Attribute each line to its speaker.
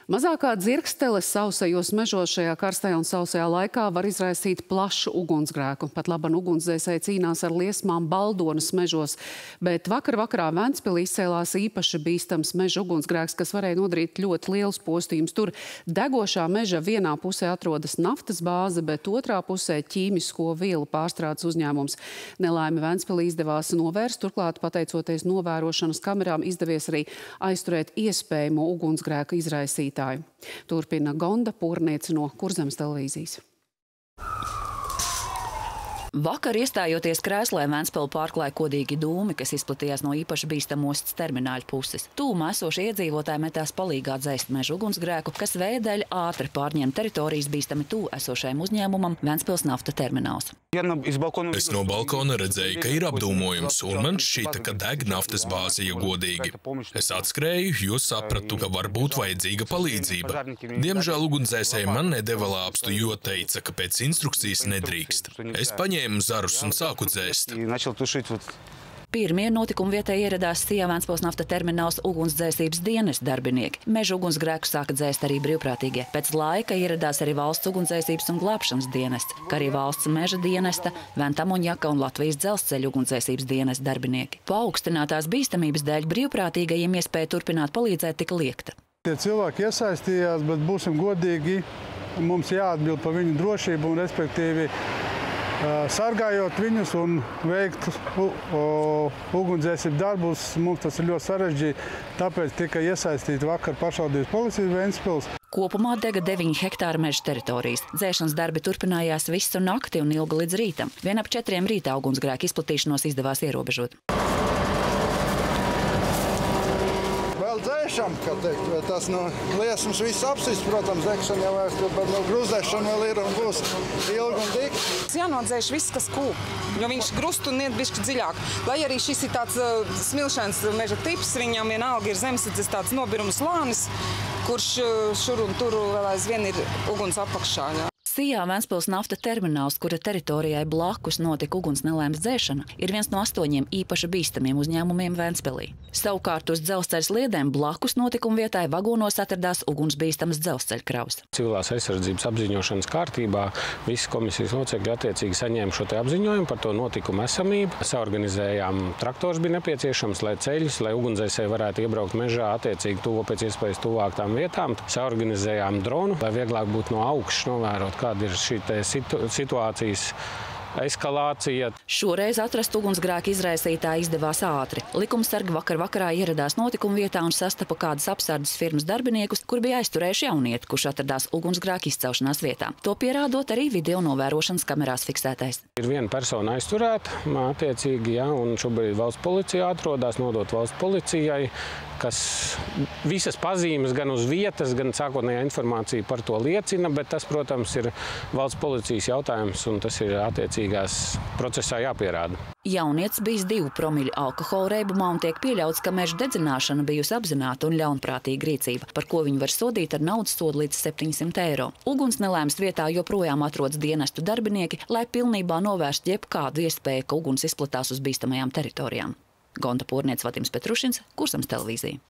Speaker 1: Mazākā dzirkstele sausajos mežos šajā karstajā un sausajā laikā var izraisīt plašu ugunsgrēku. Pat laban ugunsdzēsēji cīnās ar liesmām Baldonas mežos, bet vakarā Ventspilī izcēlās īpaši bīstams meža ugunsgrēks, kas varēja nodarīt ļoti liels postījums. Tur degošā meža vienā pusē atrodas naftas bāze, bet otrā pusē ķīmisko vielu pārstrādes uzņēmums. Nelaime Ventspilī izdevās novērst, turklāt pateicoties novērošanas kamerām izdevies arī aizturēt iespējamo ugunsgrēka izraisītāju. Turpina Gonda Pūrniece no Kurzemes televīzijas.
Speaker 2: Vakar iestājoties krēslē Ventspili pārklāja kodīgi dūmi, kas izplatījās no īpaši bīstama ostas termināļa puses. Tūmā esošie iedzīvotāji metās palīgā dzēst meža ugunsgrēku, kas vēja dēļ ātri pārņem teritorijas bīstami tuvu esošajam uzņēmumam Ventspils nafta termināls.
Speaker 3: Es no balkona redzēju, ka ir apdūmojums, un man šķita, ka deg naftas bāze, ja godīgi. Es atskrēju, jo sapratu, ka varbūt vajadzīga palīdzība. Diemžēl ugunsdzēsēji man nedeva lāpstu, jo teica, ka pēc instrukcijas nedrīkst. Es paņēmu zarus un sāku dzēst.
Speaker 2: Pirmie notikuma vietā ieradās Sijā Ventspils nafta termināls ugunsdzēsības dienesta darbinieki. Meža ugunsgrēku sāka dzēst arī brīvprātīgie. Pēc laika ieradās arī valsts ugunsdzēsības un glābšanas dienests, kā arī valsts meža dienesta, Ventamoņaka un Latvijas dzelzceļa ugunsdzēsības dienesta darbinieki. Paaugstinātās bīstamības dēļ brīvprātīgajiem iespēja turpināt palīdzēt tika liekta.
Speaker 4: Tie cilvēki iesaistījās, bet būsim godīgi, mums jāatbild par viņu drošību un respektīvi sargājot viņus un veikt ugunsdzēsības darbus, mums tas ir ļoti sarežģīti, tāpēc tika iesaistīta vakar pašvaldības policija Ventspils.
Speaker 2: Kopumā dega 9 hektāru meža teritorijas. Dzēšanas darbi turpinājās visu nakti un ilga līdz rītam. Vien ap 4 rītā ugunsgrēka izplatīšanos izdevās ierobežot.
Speaker 5: Dzēšam, kā teikt, tas liesmas viss apsis, protams, degšana jau vairs, bet grūzdēšana vēl ir un būs ilgi un dikti.
Speaker 6: Jānodzēš viss, kas kūp, jo viņš grust un iet bišķi dziļāk. Lai arī šis ir tāds smilšains meža tips, viņam vienalga ir zemesardzes tāds nobiruma slānis, kurš šur un tur vēl aizvien ir uguns apakšā. Jā.
Speaker 2: Sijā Ventspils nafta termināls, kura teritorijai blakus notika uguns nelaimes dzēšana, ir viens no 8 īpaši bīstamiem uzņēmumiem Ventspilī. Savukārt uz dzelzceļa sliedēm blakus notikuma vietai vagonos atradās ugunsbīstamas dzelzceļa kravas.
Speaker 7: Civilās aizsardzības apziņošanas kārtībā visi komisijas locekļi attiecīgi saņēma šo te apziņojumu par to notikumu esamību. Saorganizējām, traktors bija nepieciešams, lai ceļus, lai ugunsdzēsēji varētu iebraukt mežā attiecīgi tuvo pēc iespējas tuvāk tām vietām. Saorganizējām dronu, lai vieglāk būtu no augšas novērot, kāda ir šī situācijas eskalācija.
Speaker 2: Šoreiz atrast ugunsgrēka izraisītāju izdevās ātri. Likumsargi vakarā ieradās notikuma vietā un sastapa kādas apsardzes firmas darbiniekus, kur bija aizturējuši jaunieti, kurš atradās ugunsgrēka izcelšanās vietā. To pierādot arī video novērošanas kamerās fiksētais.
Speaker 7: Ir viena persona aizturēta, attiecīgi, ja, un šobrīd valsts policija atrodas, nodot valsts policijai, kas visas pazīmes gan uz vietas, gan sākotnējā informācija par to liecina, bet tas, protams, ir valsts policijas jautājums, un tas ir attiecīgās procesā jāpierāda.
Speaker 2: Jaunietis bijis 2 promili alkohola reibumā un tiek pieļauts, ka meža dedzināšana bijusi apzināta un ļaunprātīga rīcība, par ko viņu var sodīt ar naudas sodu līdz 700 eiro. Uguns nelaimes vietā joprojām atrodas dienestu darbinieki, lai pilnībā novērstu jebkādu iespēju, ka uguns izplatās uz bīstamajām teritorijām. Gonda Pūrniece, Vatims Petrušins, Kurzemes televīzija.